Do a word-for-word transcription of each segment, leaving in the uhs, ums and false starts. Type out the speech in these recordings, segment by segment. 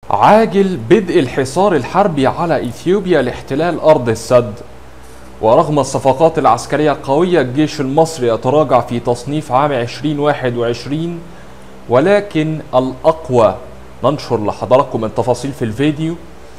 عاجل بدء الحصار الحربي على إثيوبيا لاحتلال أرض السد. ورغم الصفقات العسكرية القوية الجيش المصري يتراجع في تصنيف عام ألفين وواحد وعشرين، ولكن الأقوى ننشر لحضراتكم التفاصيل في الفيديو.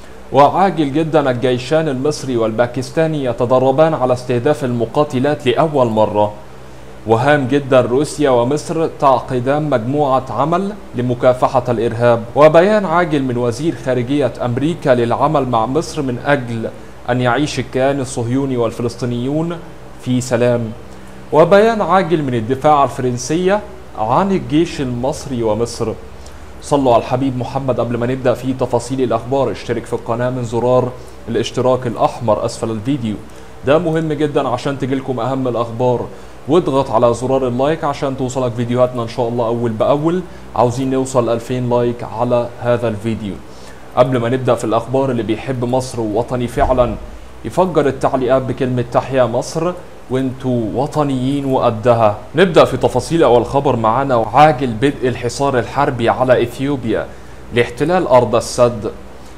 وعاجل جدا الجيشان المصري والباكستاني يتدربان على استهداف المقاتلات لأول مرة. وهام جدا روسيا ومصر تعقدان مجموعة عمل لمكافحة الإرهاب. وبيان عاجل من وزير خارجية أمريكا للعمل مع مصر من أجل أن يعيش الكيان الصهيوني والفلسطينيون في سلام. وبيان عاجل من الدفاع الفرنسية عن الجيش المصري ومصر. صلوا على الحبيب محمد. قبل ما نبدأ في تفاصيل الأخبار اشترك في القناة من زرار الاشتراك الأحمر أسفل الفيديو، ده مهم جدا عشان تجيلكم أهم الأخبار. واضغط على زرار اللايك عشان توصلك فيديوهاتنا إن شاء الله أول بأول. عاوزين نوصل ألفين لايك على هذا الفيديو. قبل ما نبدأ في الأخبار، اللي بيحب مصر ووطني فعلا يفجر التعليقات بكلمة تحيا مصر وانتوا وطنيين وقدها. نبدأ في تفاصيل أول خبر معانا. وعاجل بدء الحصار الحربي على إثيوبيا لاحتلال أرض السد.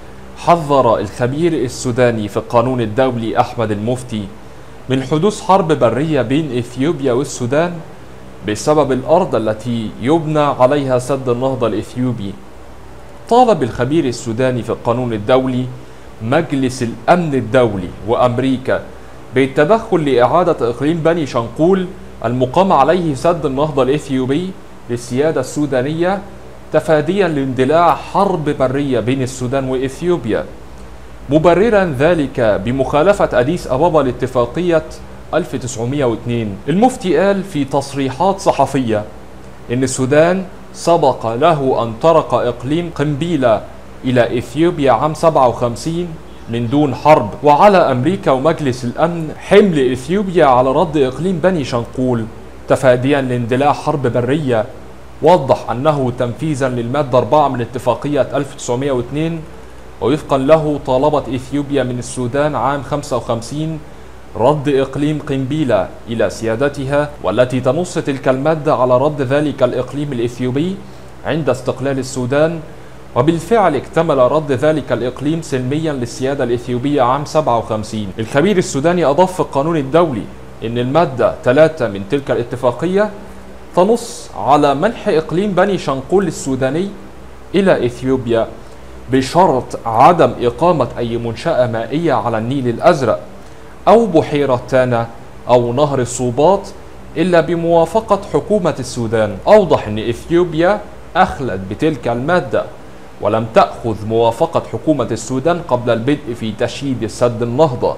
حذر الخبير السوداني في القانون الدولي أحمد المفتي من حدوث حرب برية بين إثيوبيا والسودان بسبب الأرض التي يبنى عليها سد النهضة الإثيوبي. طالب الخبير السوداني في القانون الدولي مجلس الأمن الدولي وأمريكا بالتدخل لإعادة إقليم بني شنقول المقام عليه سد النهضة الإثيوبي للسيادة السودانية، تفاديا لاندلاع حرب برية بين السودان وإثيوبيا، مبررا ذلك بمخالفة أديس أبابا لاتفاقية ألف وتسعمائة واثنين. المفتي قال في تصريحات صحفية إن السودان سبق له أن طرق إقليم قنبيلة إلى إثيوبيا عام سبعة وخمسين من دون حرب، وعلى أمريكا ومجلس الأمن حمل إثيوبيا على رد إقليم بني شنقول تفاديا لاندلاع حرب برية. وضح أنه تنفيذا للمادة أربعة من اتفاقية ألف وتسعمائة واثنين، ووفقا له طالبت إثيوبيا من السودان عام خمسة وخمسين رد إقليم قنبيلة إلى سيادتها، والتي تنص تلك المادة على رد ذلك الإقليم الإثيوبي عند استقلال السودان. وبالفعل اكتمل رد ذلك الإقليم سلميا للسيادة الإثيوبية عام سبعة وخمسين. الخبير السوداني أضاف في القانون الدولي أن المادة ثلاثة من تلك الاتفاقية تنص على منح إقليم بني شنقول السوداني إلى إثيوبيا بشرط عدم إقامة أي منشأة مائية على النيل الأزرق أو بحيرة تانا أو نهر الصوباط إلا بموافقة حكومة السودان. أوضح أن إثيوبيا أخلت بتلك المادة ولم تأخذ موافقة حكومة السودان قبل البدء في تشييد سد النهضة،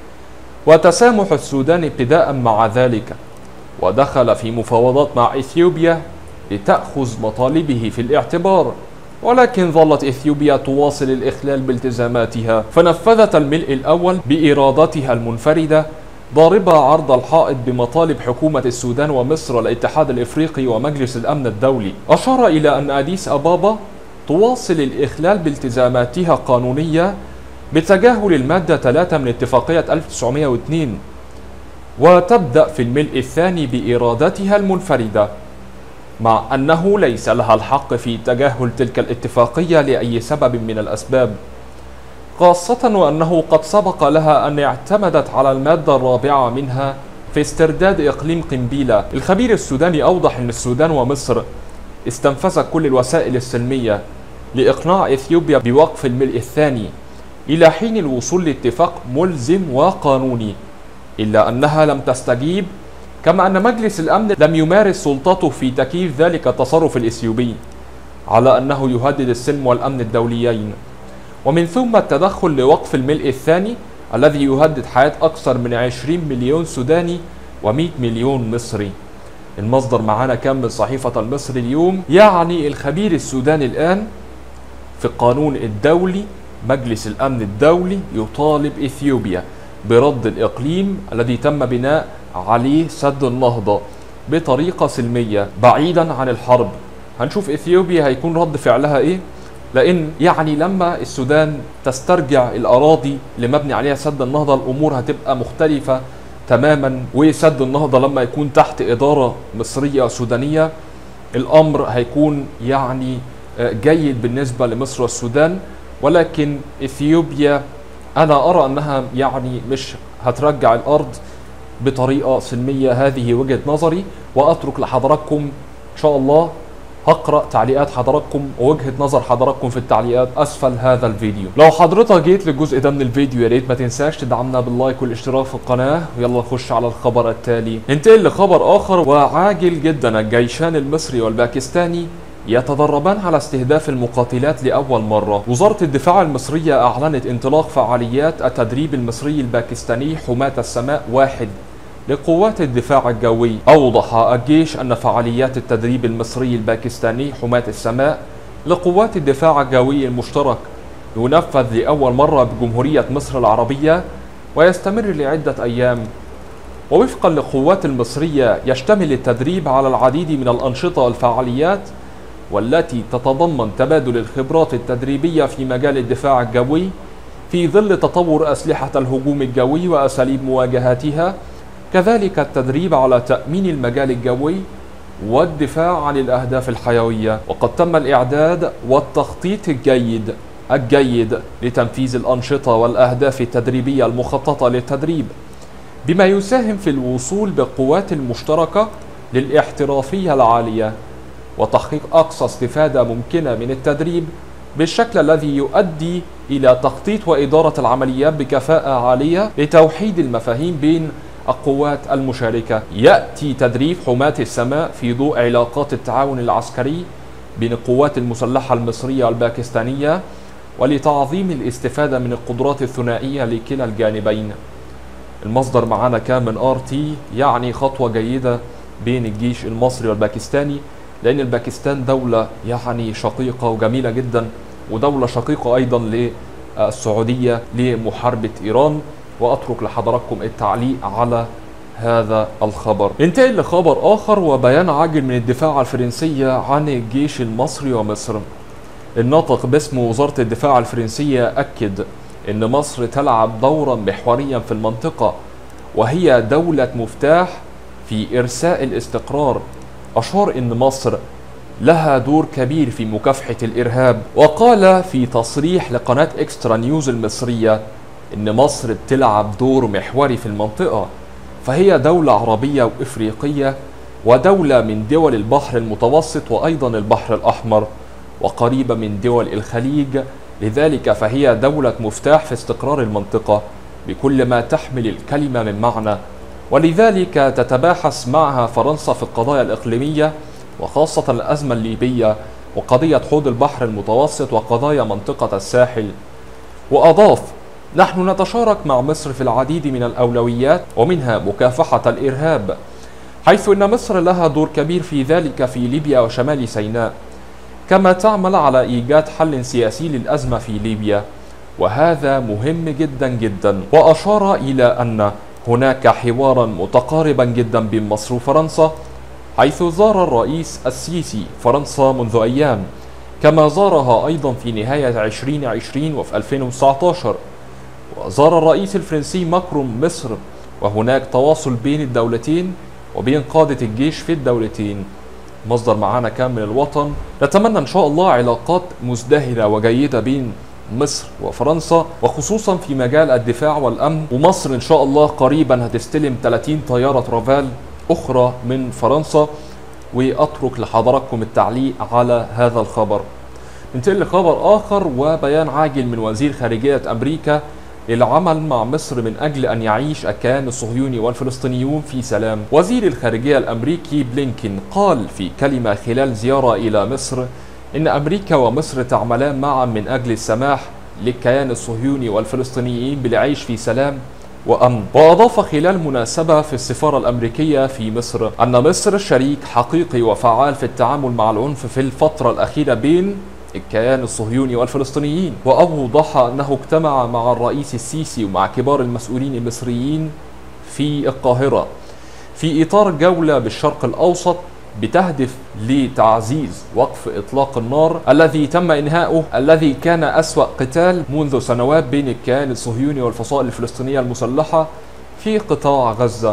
وتسامح السودان ابتداء مع ذلك، ودخل في مفاوضات مع إثيوبيا لتأخذ مطالبه في الاعتبار. ولكن ظلت إثيوبيا تواصل الإخلال بالتزاماتها، فنفذت الملء الأول بإرادتها المنفردة، ضاربة عرض الحائط بمطالب حكومة السودان ومصر والاتحاد الإفريقي ومجلس الأمن الدولي. أشار إلى أن أديس أبابا تواصل الإخلال بالتزاماتها القانونية بتجاهل المادة ثلاثة من اتفاقية ألف وتسعمائة واثنين، وتبدأ في الملء الثاني بإرادتها المنفردة، مع أنه ليس لها الحق في تجاهل تلك الاتفاقية لأي سبب من الأسباب، خاصة وأنه قد سبق لها أن اعتمدت على المادة الرابعة منها في استرداد إقليم قنبيلة. الخبير السوداني أوضح أن السودان ومصر استنفذت كل الوسائل السلمية لإقناع إثيوبيا بوقف الملء الثاني إلى حين الوصول لاتفاق ملزم وقانوني، إلا أنها لم تستجيب، كما أن مجلس الأمن لم يمارس سلطته في تكييف ذلك التصرف الإثيوبي على أنه يهدد السلم والأمن الدوليين، ومن ثم التدخل لوقف الملء الثاني الذي يهدد حياة أكثر من عشرين مليون سوداني ومئة مليون مصري. المصدر معانا كان من صحيفة المصري اليوم. يعني الخبير السوداني الآن في القانون الدولي مجلس الأمن الدولي يطالب إثيوبيا برد الإقليم الذي تم بناء عليه سد النهضة بطريقة سلمية بعيدا عن الحرب. هنشوف إثيوبيا هيكون رد فعلها إيه، لأن يعني لما السودان تسترجع الأراضي اللي مبني عليها سد النهضة الأمور هتبقى مختلفة تماما. وسد النهضة لما يكون تحت إدارة مصرية سودانية الأمر هيكون يعني جيد بالنسبة لمصر والسودان، ولكن إثيوبيا أنا أرى أنها يعني مش هترجع الأرض بطريقة سلمية. هذه وجهة نظري، وأترك لحضراتكم إن شاء الله هقرأ تعليقات حضراتكم ووجهة نظر حضراتكم في التعليقات أسفل هذا الفيديو. لو حضرتك جيت للجزء ده من الفيديو يا ريت ما تنساش تدعمنا باللايك والاشتراك في القناة. ويلا نخش على الخبر التالي. ننتقل لخبر آخر وعاجل جدا. الجيشان المصري والباكستاني يتدربان على استهداف المقاتلات لأول مرة. وزارة الدفاع المصرية أعلنت انطلاق فعاليات التدريب المصري الباكستاني حماة السماء واحد لقوات الدفاع الجوي. أوضح الجيش أن فعاليات التدريب المصري الباكستاني حماة السماء لقوات الدفاع الجوي المشترك ينفذ لأول مرة بجمهورية مصر العربية ويستمر لعدة أيام. ووفقا للقوات المصرية يشتمل التدريب على العديد من الأنشطة والفعاليات والتي تتضمن تبادل الخبرات التدريبية في مجال الدفاع الجوي في ظل تطور أسلحة الهجوم الجوي وأساليب مواجهتها، كذلك التدريب على تأمين المجال الجوي والدفاع عن الأهداف الحيوية. وقد تم الإعداد والتخطيط الجيد الجيد لتنفيذ الأنشطة والأهداف التدريبية المخططة للتدريب، بما يساهم في الوصول بالقوات المشتركة للاحترافية العالية وتحقيق أقصى استفادة ممكنة من التدريب بالشكل الذي يؤدي إلى تخطيط وإدارة العمليات بكفاءة عالية لتوحيد المفاهيم بين القوات المشاركة. يأتي تدريب حماة السماء في ضوء علاقات التعاون العسكري بين القوات المسلحة المصرية والباكستانية ولتعظيم الاستفادة من القدرات الثنائية لكلا الجانبين. المصدر معانا كان من آر تي، يعني خطوة جيدة بين الجيش المصري والباكستاني، لأن الباكستان دولة يعني شقيقة وجميلة جدا، ودولة شقيقة أيضا للسعودية لمحاربة إيران. وأترك لحضراتكم التعليق على هذا الخبر. ننتقل لخبر آخر وبيان عاجل من الدفاع الفرنسية عن الجيش المصري ومصر. الناطق باسم وزارة الدفاع الفرنسية أكد أن مصر تلعب دورا محوريا في المنطقة، وهي دولة مفتاح في إرساء الاستقرار. أشار أن مصر لها دور كبير في مكافحة الإرهاب، وقال في تصريح لقناة إكسترا نيوز المصرية إن مصر بتلعب دور محوري في المنطقة، فهي دولة عربية وإفريقية ودولة من دول البحر المتوسط وأيضا البحر الأحمر وقريبة من دول الخليج، لذلك فهي دولة مفتاح في استقرار المنطقة بكل ما تحمل الكلمة من معنى. ولذلك تتباحث معها فرنسا في القضايا الإقليمية وخاصة الأزمة الليبية وقضية حوض البحر المتوسط وقضايا منطقة الساحل. وأضاف: نحن نتشارك مع مصر في العديد من الأولويات ومنها مكافحة الإرهاب، حيث أن مصر لها دور كبير في ذلك في ليبيا وشمال سيناء، كما تعمل على إيجاد حل سياسي للأزمة في ليبيا، وهذا مهم جدا جدا. وأشار إلى أن هناك حوارا متقاربا جدا بين مصر وفرنسا، حيث زار الرئيس السيسي فرنسا منذ أيام، كما زارها أيضا في نهاية ألفين وعشرين وفي ألفين وتسعة عشر، وزار الرئيس الفرنسي ماكرون مصر، وهناك تواصل بين الدولتين وبين قادة الجيش في الدولتين. مصدر معانا كان من الوطن. نتمنى إن شاء الله علاقات مزدهرة وجيدة بين مصر وفرنسا، وخصوصا في مجال الدفاع والأمن. ومصر إن شاء الله قريبا هتستلم ثلاثين طيارة رافال أخرى من فرنسا. وأترك لحضراتكم التعليق على هذا الخبر. ننتقل لخبر آخر وبيان عاجل من وزير خارجية أمريكا للعمل مع مصر من أجل أن يعيش الكيان الصهيوني والفلسطينيون في سلام. وزير الخارجية الأمريكي بلينكين قال في كلمة خلال زيارة إلى مصر إن أمريكا ومصر تعملان معا من أجل السماح للكيان الصهيوني والفلسطينيين بالعيش في سلام وأمن. وأضاف خلال مناسبة في السفارة الأمريكية في مصر أن مصر شريك حقيقي وفعال في التعامل مع العنف في الفترة الأخيرة بين الكيان الصهيوني والفلسطينيين. وأوضح أنه اجتمع مع الرئيس السيسي ومع كبار المسؤولين المصريين في القاهرة في إطار جولة بالشرق الأوسط بتهدف لتعزيز وقف إطلاق النار الذي تم إنهاؤه، الذي كان أسوأ قتال منذ سنوات بين الكيان الصهيوني والفصائل الفلسطينية المسلحة في قطاع غزة.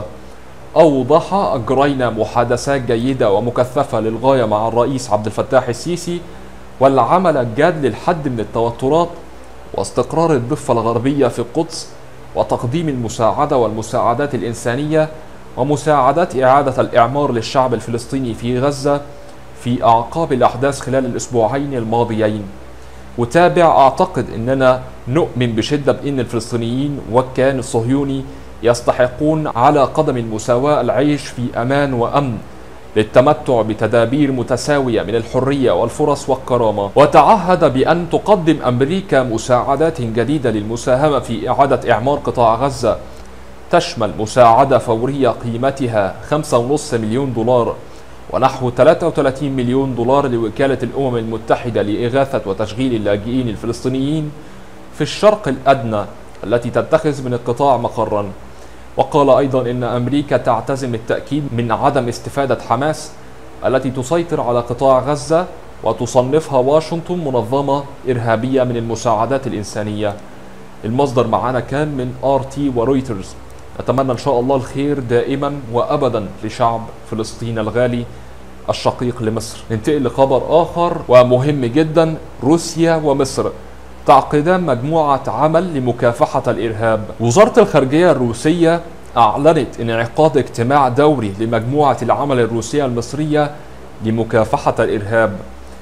أوضح: أجرينا محادثات جيدة ومكثفة للغاية مع الرئيس عبد الفتاح السيسي والعمل الجاد للحد من التوترات واستقرار الضفة الغربية في القدس، وتقديم المساعدة والمساعدات الإنسانية ومساعدات إعادة الإعمار للشعب الفلسطيني في غزة في أعقاب الأحداث خلال الأسبوعين الماضيين. وتابع، أعتقد أننا نؤمن بشدة بأن الفلسطينيين والكيان الصهيوني يستحقون على قدم المساواة العيش في أمان وأمن للتمتع بتدابير متساوية من الحرية والفرص والكرامة. وتعهد بأن تقدم أمريكا مساعدات جديدة للمساهمة في إعادة إعمار قطاع غزة، تشمل مساعدة فورية قيمتها خمسة فاصلة خمسة مليون دولار ونحو ثلاثة وثلاثين مليون دولار لوكالة الأمم المتحدة لإغاثة وتشغيل اللاجئين الفلسطينيين في الشرق الأدنى التي تتخذ من القطاع مقرا. وقال أيضا إن أمريكا تعتزم التأكيد من عدم استفادة حماس التي تسيطر على قطاع غزة وتصنفها واشنطن منظمة إرهابية من المساعدات الإنسانية. المصدر معنا كان من آر تي ورويترز. أتمنى إن شاء الله الخير دائما وأبدا لشعب فلسطين الغالي الشقيق لمصر. ننتقل لخبر آخر ومهم جدا. روسيا ومصر تعقدان مجموعة عمل لمكافحة الإرهاب. وزارة الخارجية الروسية أعلنت انعقاد اجتماع دوري لمجموعة العمل الروسية المصرية لمكافحة الإرهاب.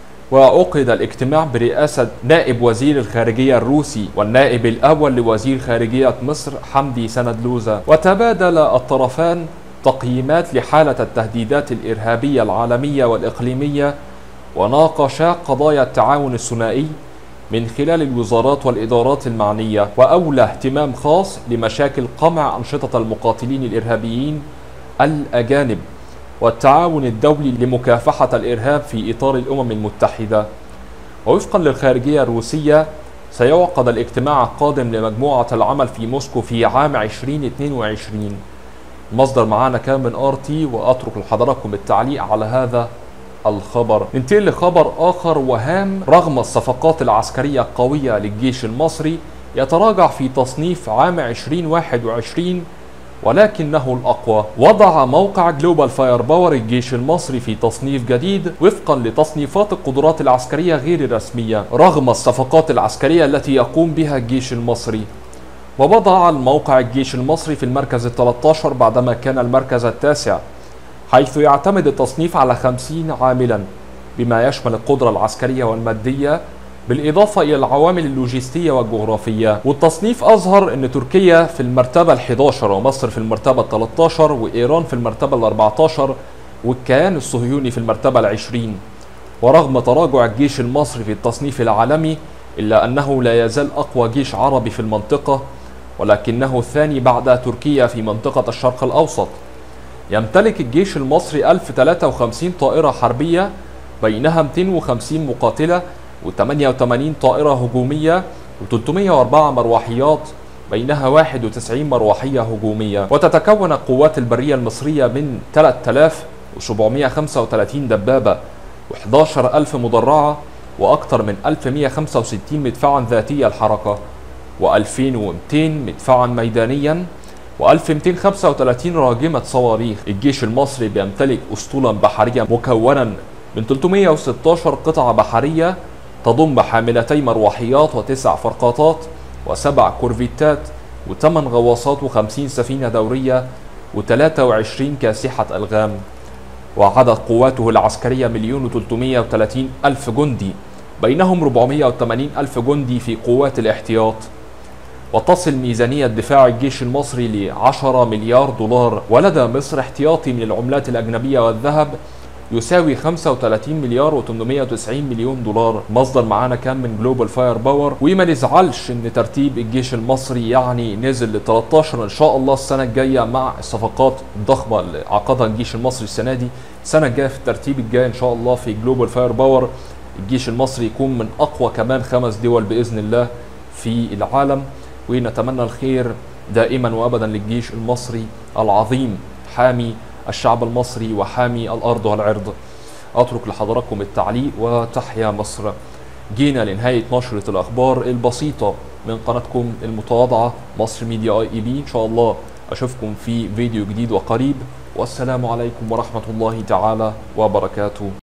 وعقد الاجتماع برئاسة نائب وزير الخارجية الروسي والنائب الأول لوزير خارجية مصر حمدي سندلوزة. وتبادل الطرفان تقييمات لحالة التهديدات الإرهابية العالمية والإقليمية، وناقشا قضايا التعاون الثنائي من خلال الوزارات والإدارات المعنية، وأولى اهتمام خاص لمشاكل قمع أنشطة المقاتلين الإرهابيين الأجانب والتعاون الدولي لمكافحة الإرهاب في إطار الأمم المتحدة. ووفقا للخارجية الروسية سيعقد الاجتماع القادم لمجموعة العمل في موسكو في عام ألفين واثنين وعشرين. المصدر معانا كان من آر تي، وأترك لحضراتكم التعليق على هذا الخبر. ننتقل لخبر آخر وهام. رغم الصفقات العسكرية القوية للجيش المصري، يتراجع في تصنيف عام ألفين وواحد وعشرين ولكنه الأقوى. وضع موقع جلوبال فاير باور الجيش المصري في تصنيف جديد وفقا لتصنيفات القدرات العسكرية غير الرسمية رغم الصفقات العسكرية التي يقوم بها الجيش المصري. ووضع الموقع الجيش المصري في المركز الثالث عشر بعدما كان المركز التاسع، حيث يعتمد التصنيف على خمسين عاملا بما يشمل القدرة العسكرية والمادية بالإضافة إلى العوامل اللوجستية والجغرافية. والتصنيف أظهر أن تركيا في المرتبة الحادية عشرة ومصر في المرتبة الثالثة عشر وإيران في المرتبة الرابعة عشر والكيان الصهيوني في المرتبة العشرين. ورغم تراجع الجيش المصري في التصنيف العالمي إلا أنه لا يزال أقوى جيش عربي في المنطقة، ولكنه الثاني بعد تركيا في منطقة الشرق الأوسط. يمتلك الجيش المصري ألف وثلاثة وخمسين طائرة حربية بينها مئتين وخمسين مقاتلة وثمانية وثمانين طائرة هجومية وثلاثمئة وأربعة مروحيات بينها واحد وتسعين مروحية هجومية. وتتكون القوات البرية المصرية من ثلاثة آلاف وسبعمئة وخمسة وثلاثين دبابة وأحد عشر ألف مدرعة وأكثر من ألف ومئة وخمسة وستين مدفعا ذاتية الحركة وألفين ومئتين مدفعا ميدانيا وألف ومئتين وخمسة وثلاثين راجمة صواريخ. الجيش المصري بيمتلك أسطولا بحرية مكونا من ثلاثمئة وستة عشر قطعة بحرية تضم حاملتي مروحيات وتسع فرقاطات وسبع كورفيتات وثمان غواصات وخمسين سفينة دورية وثلاثة وعشرين كاسحة ألغام. وعدد قواته العسكرية مليون وثلاثمئة وثلاثين ألف جندي بينهم أربعمئة وثمانين ألف جندي في قوات الاحتياط. وتصل ميزانية دفاع الجيش المصري ل عشرة مليار دولار. ولدى مصر احتياطي من العملات الأجنبية والذهب يساوي خمسة وثلاثين مليار وثمانمئة وتسعين مليون دولار. مصدر معانا كان من جلوبال فاير باور. وما نزعلش ان ترتيب الجيش المصري يعني نزل ل ثلاثة عشر ان شاء الله السنه الجايه مع الصفقات الضخمه اللي عقدها الجيش المصري السنه دي. السنه الجايه في الترتيب الجاي ان شاء الله في جلوبال فاير باور الجيش المصري يكون من اقوى كمان خمس دول باذن الله في العالم. ونتمنى الخير دائما وابدا للجيش المصري العظيم حامي الشعب المصري وحامي الأرض والعرض. أترك لحضراتكم التعليق وتحيا مصر. جينا لنهاية نشرة الأخبار البسيطة من قناتكم المتواضعة مصر ميديا اي اي بي. إن شاء الله أشوفكم في فيديو جديد وقريب، والسلام عليكم ورحمة الله تعالى وبركاته.